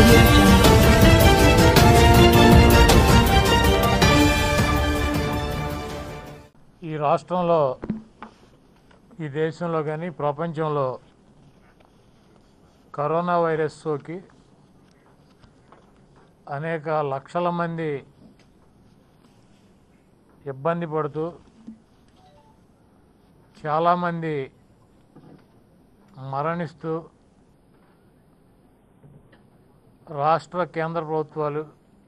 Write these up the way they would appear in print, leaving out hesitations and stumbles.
audio jungle. ఈ రాష్ట్రంలో ఈ దేశంలో కానీ ప్రపంచంలో కరోనా వైరస్ సోకి అనేక లక్షల మంది ఇబ్బంది పడుతూ చాలామంది మరణిస్తూ రాష్ట్ర కేంద్ర ప్రభుత్వాలు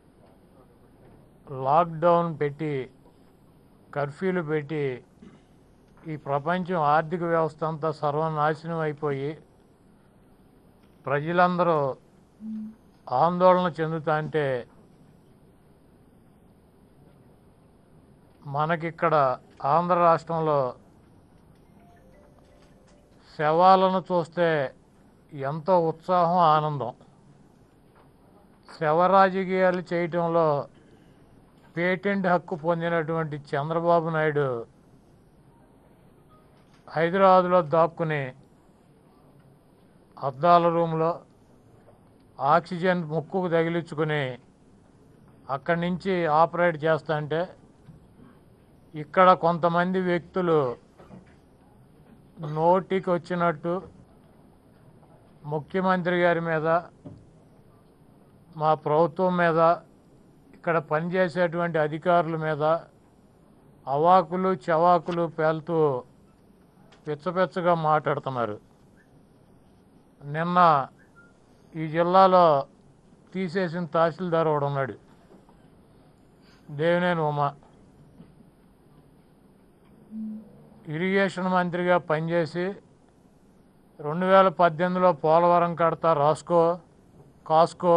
లాక్డౌన్ పెట్టి కర్ఫ్యూలు పెట్టి ఈ ప్రపంచం ఆర్థిక వ్యవస్థ అంతా సర్వనాశనం అయిపోయి ప్రజలందరూ ఆందోళన చెందుతా అంటే మనకిక్కడ ఆంధ్ర రాష్ట్రంలో శవాలను చూస్తే ఎంతో ఉత్సాహం ఆనందం. శవ రాజకీయాలు చేయటంలో పేటెంట్ హక్కు పొందినటువంటి చంద్రబాబు నాయుడు హైదరాబాద్లో దాక్కుని అద్దాల రూమ్లో ఆక్సిజన్ ముక్కుకు తగిలించుకుని అక్కడి నుంచి ఆపరేట్ చేస్తా అంటే ఇక్కడ కొంతమంది వ్యక్తులు నోటికి వచ్చినట్టు ముఖ్యమంత్రి గారి మీద, మా ప్రభుత్వం మీద, ఇక్కడ పనిచేసేటువంటి అధికారుల మీద అవాకులు చవాకులు పేలుతూ పిచ్చపిచ్చగా మాట్లాడుతున్నారు. నిన్న ఈ జిల్లాలో తీసేసిన తహసీల్దార్ ఒకడు ఉన్నాడు, దేవినేని ఉమ. ఇరిగేషన్ మంత్రిగా పనిచేసి 2018లో పోలవరం కడతా కాస్కో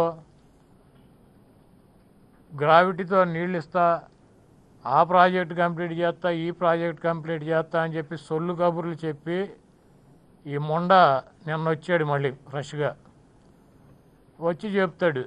గ్రావిటీతో నీళ్ళు ఇస్తా, ఆ ప్రాజెక్ట్ కంప్లీట్ చేస్తా, ఈ ప్రాజెక్ట్ కంప్లీట్ చేస్తా అని చెప్పి సొల్లు కబుర్లు చెప్పి ఈ మొండ నిన్న వచ్చాడు. మళ్ళీ ఫ్రెష్గా వచ్చి చెప్తాడు,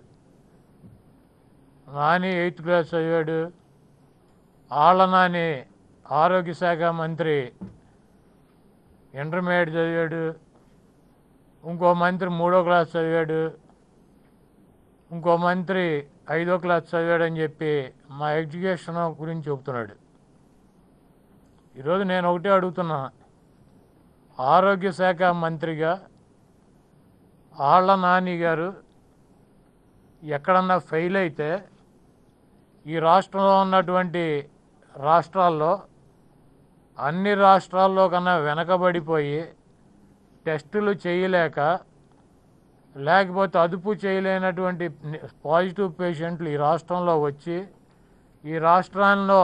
నాని 8th క్లాస్ చదివాడు, ఆళ్ళ నాని ఆరోగ్య శాఖ మంత్రి ఇంటర్మీడియట్ చదివాడు, ఇంకో మంత్రి 3వ క్లాస్ చదివాడు, ఇంకో మంత్రి 5వ క్లాస్ చదివాడని చెప్పి మా ఎడ్యుకేషన్ గురించి చెబుతున్నాడు. ఈరోజు నేను ఒకటే అడుగుతున్నా, ఆరోగ్య శాఖ మంత్రిగా ఆళ్ళ నాని గారు ఎక్కడన్నా ఫెయిల్ అయితే ఈ రాష్ట్రంలో ఉన్నటువంటి రాష్ట్రాల్లో అన్ని రాష్ట్రాల్లో కన్నా వెనకబడిపోయి టెస్టులు చేయలేక, లేకపోతే అదుపు చేయలేనటువంటి పాజిటివ్ పేషెంట్లు ఈ రాష్ట్రంలో వచ్చి ఈ రాష్ట్రాల్లో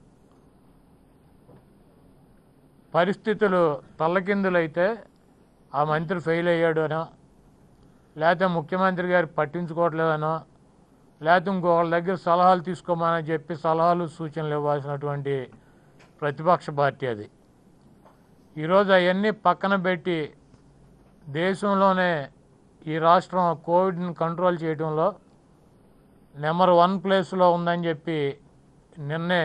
పరిస్థితులు తల్లకిందులైతే ఆ మంత్రి ఫెయిల్ అయ్యాడనో, లేకపోతే ముఖ్యమంత్రి గారు పట్టించుకోవట్లేదనో, లేకపోతే ఇంకొకళ్ళ దగ్గర సలహాలు తీసుకోమని చెప్పి సలహాలు సూచనలు ఇవ్వాల్సినటువంటి ప్రతిపక్ష పార్టీ అది. ఈరోజు అవన్నీ పక్కన పెట్టి దేశంలోనే ఈ రాష్ట్రం కోవిడ్ని కంట్రోల్ చేయడంలో నెంబర్ 1 ప్లేస్లో ఉందని చెప్పి నిన్నే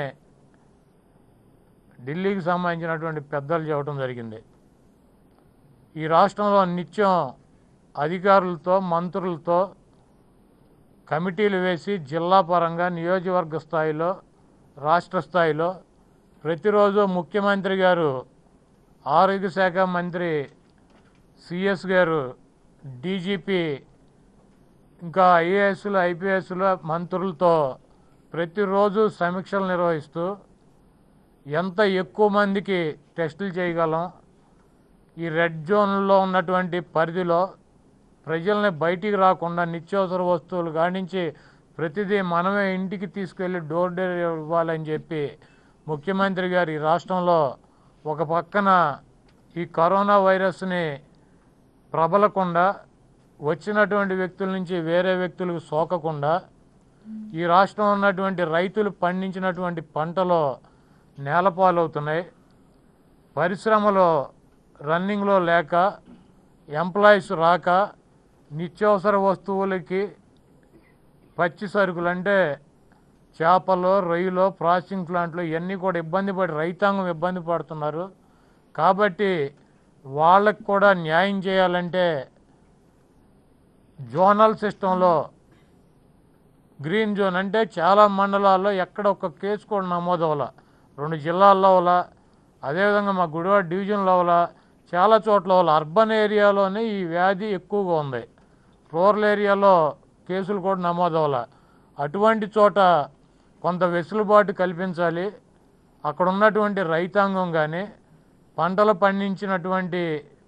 ఢిల్లీకి సంబంధించినటువంటి పెద్దలు చెప్పడం జరిగింది. ఈ రాష్ట్రంలో నిత్యం అధికారులతో, మంత్రులతో కమిటీలు వేసి జిల్లా పరంగా, నియోజకవర్గ స్థాయిలో, రాష్ట్ర స్థాయిలో ప్రతిరోజు ముఖ్యమంత్రి గారు, ఆరోగ్య శాఖ మంత్రి, సిఎస్ గారు, డీజీపీ, ఇంకా ఐఏఎస్లు, ఐపీఎస్ల మంత్రులతో ప్రతిరోజు సమీక్షలు నిర్వహిస్తూ ఎంత ఎక్కువ మందికి టెస్టులు చేయగలం, ఈ రెడ్ జోన్లో ఉన్నటువంటి పరిధిలో ప్రజల్ని బయటికి రాకుండా నిత్యావసర వస్తువులు కానించి ప్రతిదీ మనమే ఇంటికి తీసుకెళ్ళి డోర్ డెలివరీ ఇవ్వాలని చెప్పి ముఖ్యమంత్రి గారు ఈ రాష్ట్రంలో ఒక పక్కన ఈ కరోనా వైరస్ని ప్రబలకుండా, వచ్చినటువంటి వ్యక్తుల నుంచి వేరే వ్యక్తులకు సోకకుండా, ఈ రాష్ట్రంలో ఉన్నటువంటి రైతులు పండించినటువంటి పంటలో నేలపాలవుతున్నాయి, పరిశ్రమలో రన్నింగ్లో లేక, ఎంప్లాయీస్ రాక, నిత్యావసర వస్తువులకి పచ్చి సరుకులు అంటే చేపలు, రొయ్యలు, ప్రాసెసింగ్ ప్లాంట్లు ఇవన్నీ కూడా ఇబ్బంది పడి రైతాంగం ఇబ్బంది పడుతున్నారు. కాబట్టి వాళ్ళకు కూడా న్యాయం చేయాలంటే జోనల్ సిస్టంలో గ్రీన్ జోన్ అంటే చాలా మండలాల్లో ఎక్కడ ఒక కేసు కూడా నమోదు అవ్వాల, 2 జిల్లాల్లో అవ్వాల, అదేవిధంగా మా గుడివాడ డివిజన్లో అవ్వాల, చాలా చోట్ల అవ్వాల. అర్బన్ ఏరియాలోనే ఈ వ్యాధి ఎక్కువగా ఉంది, రూరల్ ఏరియాలో కేసులు కూడా నమోదు అవ్వాల. అటువంటి చోట కొంత వెసులుబాటు కల్పించాలి. అక్కడ ఉన్నటువంటి రైతాంగం కానీ పంటలు పండించినటువంటి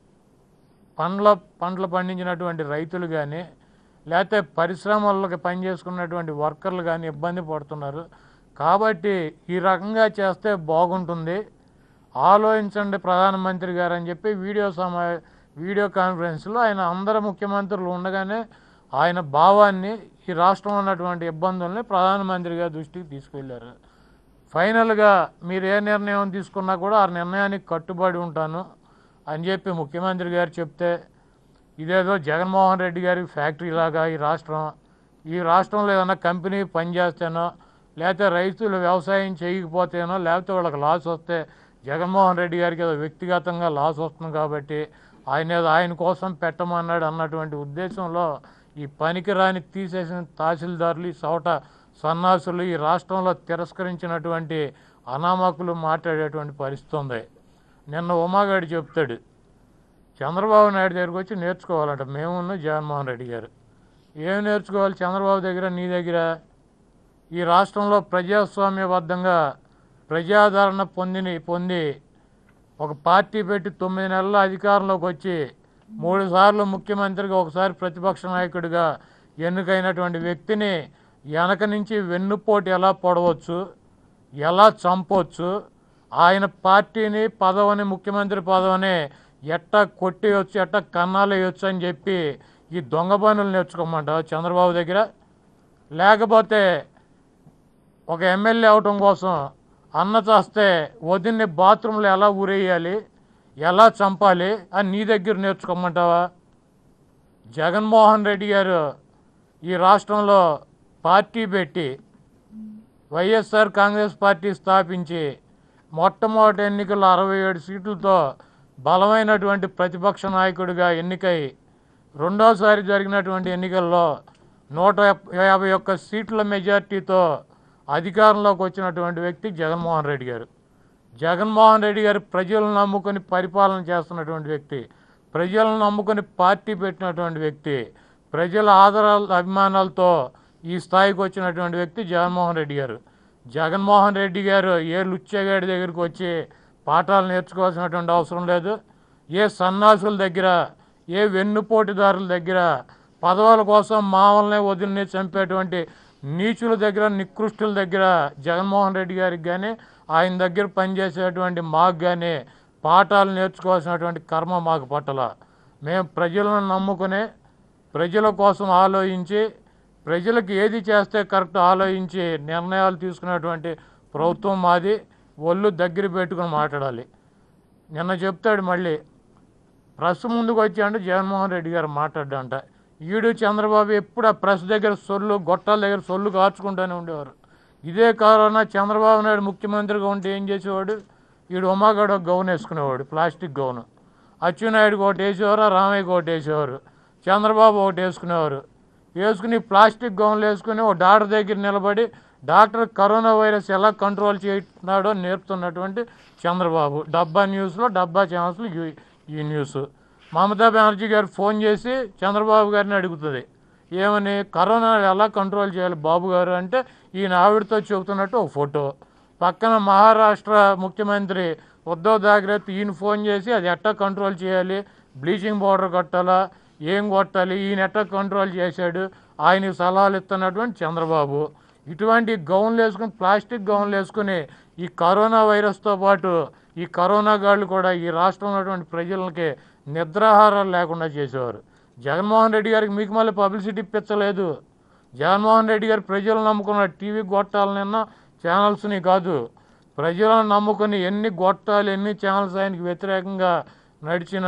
రైతులు కానీ లేకపోతే పరిశ్రమలకు పనిచేసుకున్నటువంటి వర్కర్లు కానీ ఇబ్బంది పడుతున్నారు. కాబట్టి ఈ రకంగా చేస్తే బాగుంటుంది, ఆలోచించండి ప్రధానమంత్రి గారు అని చెప్పి వీడియో కాన్ఫరెన్స్లో ఆయన అందరు ముఖ్యమంత్రులు ఉండగానే ఆయన భావాన్ని, ఈ రాష్ట్రంలో ఉన్నటువంటి ఇబ్బందుల్ని ప్రధానమంత్రి గారి దృష్టికి తీసుకెళ్లారు. ఫైనల్గా మీరు ఏ నిర్ణయం తీసుకున్నా కూడా ఆ నిర్ణయానికి కట్టుబడి ఉంటాను అని చెప్పి ముఖ్యమంత్రి గారు చెప్తే, ఇదేదో జగన్మోహన్ రెడ్డి గారి ఫ్యాక్టరీ లాగా ఈ రాష్ట్రంలో ఏదైనా కంపెనీ పనిచేస్తేనో లేకపోతే రైతులు వ్యవసాయం చేయకపోతేనో లేకపోతే వాళ్ళకి లాస్ వస్తే జగన్మోహన్ రెడ్డి గారికి ఏదో వ్యక్తిగతంగా లాస్ వస్తుంది కాబట్టి ఆయన కోసం పెట్టమన్నాడు అన్నటువంటి ఉద్దేశంలో ఈ పనికిరాని తీసేసిన తహసీల్దారులు, ఈ సౌట సన్నాసులు ఈ రాష్ట్రంలో తిరస్కరించినటువంటి అనామకులు మాట్లాడేటువంటి పరిస్థితి ఉంది. నిన్న ఉమాగాడు చెప్తాడు, చంద్రబాబు నాయుడు దగ్గరికి వచ్చి నేర్చుకోవాలంట మేమున్న జగన్మోహన్ రెడ్డి గారు. ఏం నేర్చుకోవాలి చంద్రబాబు దగ్గర, నీ దగ్గర? ఈ రాష్ట్రంలో ప్రజాస్వామ్యబద్ధంగా ప్రజాదరణ పొంది ఒక పార్టీ పెట్టి 9 నెలల్లో అధికారంలోకి వచ్చి 3 సార్లు ముఖ్యమంత్రిగా, ఒకసారి ప్రతిపక్ష నాయకుడిగా ఎన్నికైనటువంటి వ్యక్తిని వెనక నుంచి వెన్నుపోటు ఎలా పొడవచ్చు, ఎలా చంపవచ్చు, ఆయన పార్టీని ముఖ్యమంత్రి పదవిని ఎట్టా కొట్టేయచ్చు, ఎట్టా కన్నాలేయచ్చు అని చెప్పి ఈ దొంగ పనులు నేర్చుకోమంటావు చంద్రబాబు దగ్గర? లేకపోతే ఒక ఎమ్మెల్యే అవటం కోసం అన్న చేస్తే వదిన్ని బాత్రూంలో ఎలా ఊరేయాలి, ఎలా చంపాలి అని నీ దగ్గర నేర్చుకోమంటావా? జగన్మోహన్ రెడ్డి గారు ఈ రాష్ట్రంలో పార్టీ పెట్టి వైఎస్ఆర్ కాంగ్రెస్ పార్టీ స్థాపించి మొట్టమొదటి ఎన్నికల్లో 67 సీట్లతో బలమైనటువంటి ప్రతిపక్ష నాయకుడిగా ఎన్నికై రెండోసారి జరిగినటువంటి ఎన్నికల్లో 151 సీట్ల మెజార్టీతో అధికారంలోకి వచ్చినటువంటి వ్యక్తి జగన్మోహన్ రెడ్డి గారు. జగన్మోహన్ రెడ్డి గారు ప్రజలను నమ్ముకొని పరిపాలన చేస్తున్నటువంటి వ్యక్తి, ప్రజలను నమ్ముకొని పార్టీ పెట్టినటువంటి వ్యక్తి, ప్రజల అభిమానాలతో ఈ స్థాయికి వచ్చినటువంటి వ్యక్తి జగన్మోహన్ రెడ్డి గారు. జగన్మోహన్ రెడ్డి గారు ఏ లుచ్చగాడి దగ్గరికి వచ్చి పాఠాలు నేర్చుకోవాల్సినటువంటి అవసరం లేదు. ఏ సన్నాసుల దగ్గర, ఏ వెన్నుపోటుదారుల దగ్గర, పదవుల కోసం మామల్ని వదిలిని చంపేటువంటి నీచుల దగ్గర, నికృష్టుల దగ్గర జగన్మోహన్ రెడ్డి గారికి కానీ ఆయన దగ్గర పనిచేసేటువంటి మాకు కానీ పాఠాలు నేర్చుకోవాల్సినటువంటి కర్మ మాకు పట్టల. మేము ప్రజలను నమ్ముకునే, ప్రజల కోసం ఆలోచించి, ప్రజలకు ఏది చేస్తే కరెక్ట్ ఆలోచించి నిర్ణయాలు తీసుకునేటువంటి ప్రభుత్వం మాది. ఒళ్ళు దగ్గర పెట్టుకుని మాట్లాడాలి. నిన్న చెప్తాడు మళ్ళీ ప్రెస్ ముందుకు వచ్చాడు జగన్మోహన్ రెడ్డి గారు మాట్లాడ్డంట. ఈడు చంద్రబాబు ఎప్పుడు ఆ ప్రెస్ దగ్గర గొట్టాల దగ్గర సొల్లు కార్చుకుంటూనే ఉండేవారు. ఇదే కరోనా చంద్రబాబు నాయుడు ముఖ్యమంత్రిగా ఉంటే ఏం చేసేవాడు? ఈడు ఉమాగాడు ఒక గౌన్ వేసుకునేవాడు, ప్లాస్టిక్ గౌను. అచ్చెన్నాయుడుకి ఒకటి వేసేవారు, రామయ్యకి ఒకటి వేసేవారు, చంద్రబాబు ఒకటి వేసుకునేవారు. వేసుకుని ప్లాస్టిక్ గౌన్లు వేసుకుని ఒక డాక్టర్ దగ్గర నిలబడి డాక్టర్ కరోనా వైరస్ ఎలా కంట్రోల్ చేస్తున్నాడో నేర్పుతున్నటువంటి చంద్రబాబు. డబ్బా న్యూస్లో, డబ్బా ఛానల్స్లో ఈ న్యూస్. మమతా బెనర్జీ గారు ఫోన్ చేసి చంద్రబాబు గారిని అడుగుతుంది, ఏమని, కరోనా ఎలా కంట్రోల్ చేయాలి బాబు గారు అంటే ఈయన ఆవిడతో చెబుతున్నట్టు ఒక ఫోటో. పక్కన మహారాష్ట్ర ముఖ్యమంత్రి ఉద్ధవ్ ఠాక్రే ఈయన ఫోన్ చేసి అది ఎట్టా కంట్రోల్ చేయాలి, బ్లీచింగ్ పౌడర్ కొట్టాలా, ఏం కొట్టాలి, ఈయన ఎట్టా కంట్రోల్ చేశాడు, ఆయనకి సలహాలు ఇస్తున్నటువంటి చంద్రబాబు. ఇటువంటి గౌన్లు వేసుకుని, ప్లాస్టిక్ గౌన్లు వేసుకుని ఈ కరోనా వైరస్తో పాటు ఈ కరోనా గాళ్ళు కూడా ఈ రాష్ట్రంలో ఉన్నటువంటి ప్రజలకి నిద్రాహారాలు లేకుండా చేసేవారు. జగన్మోహన్ రెడ్డి గారికి మీకు మళ్ళీ పబ్లిసిటీ ఇప్పించలేదు. జగన్మోహన్ రెడ్డి గారు ప్రజలను నమ్ముకున్న టీవీ గొట్టాలనిన్న ఛానల్స్ని కాదు, ప్రజలను నమ్ముకుని ఎన్ని గొట్టాలు, ఎన్ని ఛానల్స్ ఆయనకి వ్యతిరేకంగా నడిచిన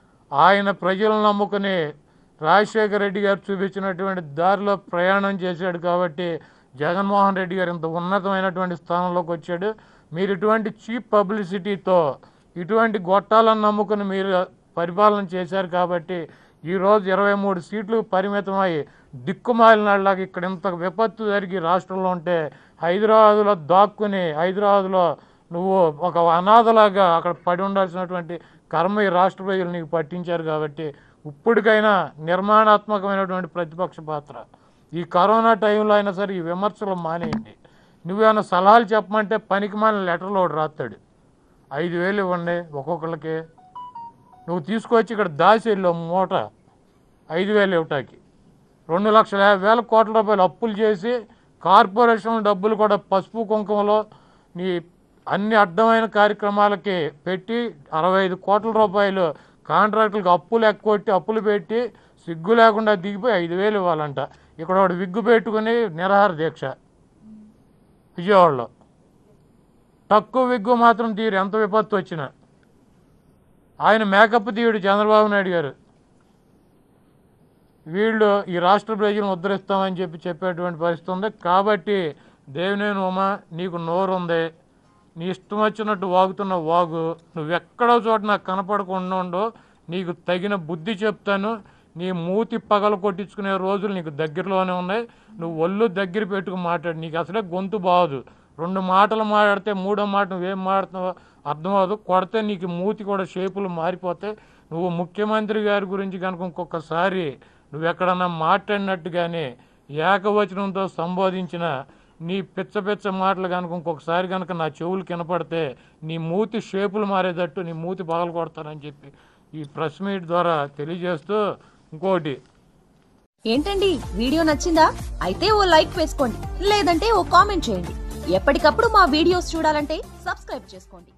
ఆయన ప్రజలను నమ్ముకుని రాజశేఖర రెడ్డి గారు చూపించినటువంటి దారిలో ప్రయాణం చేశాడు. కాబట్టి జగన్మోహన్ రెడ్డి గారు ఇంత ఉన్నతమైనటువంటి స్థానంలోకి వచ్చాడు. మీరు ఇటువంటి చీప్ పబ్లిసిటీతో, ఇటువంటి గొట్టాలను నమ్ముకుని మీరు పరిపాలన చేశారు కాబట్టి ఈరోజు 23 సీట్లు పరిమితమై దిక్కుమాలినలాగా ఇక్కడ ఇంత విపత్తు జరిగి రాష్ట్రంలో ఉంటే హైదరాబాదులో దాక్కుని హైదరాబాదులో నువ్వు ఒక అనాథలాగా అక్కడ పడి ఉండాల్సినటువంటి కర్మ ఈ రాష్ట్ర ప్రజలు నీకు పట్టించారు. కాబట్టి ఇప్పటికైనా నిర్మాణాత్మకమైనటువంటి ప్రతిపక్ష పాత్ర ఈ కరోనా టైంలో అయినా సరే ఈ విమర్శలు మానేయండి. నువ్వేమైనా సలహాలు చెప్పమంటే పనికి మాలిన లెటర్లో ఒకటి రాస్తాడు, 5,000 ఇవ్వండి ఒక్కొక్కరికి. నువ్వు తీసుకొచ్చి ఇక్కడ దాసేళ్ళు మూట 5,000 ఇవ్వటానికి 2,50,000 కోట్ల రూపాయలు అప్పులు చేసి కార్పొరేషన్ డబ్బులు కూడా పసుపు కుంకుమలో నీ అన్ని అడ్డమైన కార్యక్రమాలకి పెట్టి 65 కోట్ల రూపాయలు కాంట్రాక్టులకు అప్పులు ఎక్కొట్టి అప్పులు పెట్టి సిగ్గు లేకుండా దిగిపోయి 5,000 ఇవ్వాలంట. ఇక్కడ వాడు విగ్గు పెట్టుకుని నిరాహార దీక్ష విజయవాడలో. తక్కువ విగ్గు మాత్రం తీరు ఎంత విపత్తు వచ్చినా. ఆయన మేకప్ తీయుడు చంద్రబాబు నాయుడు గారు. వీళ్ళు ఈ రాష్ట్ర ప్రజలను ఉద్ధరిస్తామని చెప్పేటువంటి పరిస్థితి ఉంది. కాబట్టి దేవినేని ఉమా, నీకు నోరు ఉంది, నీ ఇష్టం వచ్చినట్టు వాగుతున్న వాగు. నువ్వెక్కడో చోట నాకు కనపడకుండా ఉండో, నీకు తగిన బుద్ధి చెప్తాను. నీ మూతి పగలు కొట్టించుకునే రోజులు నీకు దగ్గరలోనే ఉన్నాయి. నువ్వు ఒళ్ళు దగ్గర పెట్టుకు మాట్లాడు. నీకు అసలే గొంతు బాగోదు. 2 మాటలు మాట్లాడితే 3వ మాట నువ్వేం మాట్లాడుతున్నావో అర్థమవదు. కొడితే నీకు మూతి కూడా షేపులు మారిపోతాయి. నువ్వు ముఖ్యమంత్రి గారి గురించి కనుక ఇంకొకసారి నువ్వెక్కడన్నా మాట్లాడినట్టుగానే ఏకవచనంతో సంబోధించిన నీ పిచ్చ మాటలు కనుక ఇంకొకసారి కనుక నా చెవులు కనపడితే నీ మూతి షేపులు మారేటట్టు నీ మూతి పగలు కొడతానని చెప్పి ఈ ప్రెస్ మీట్ ద్వారా తెలియజేస్తూ, ఇంకోటి ఏంటండి వీడియో నచ్చిందా? అయితే ఓ లైక్ వేసుకోండి, లేదంటే ఓ కామెంట్ చేయండి. ఎప్పటికప్పుడు మా వీడియోస్ చూడాలంటే సబ్స్క్రైబ్ చేసుకోండి.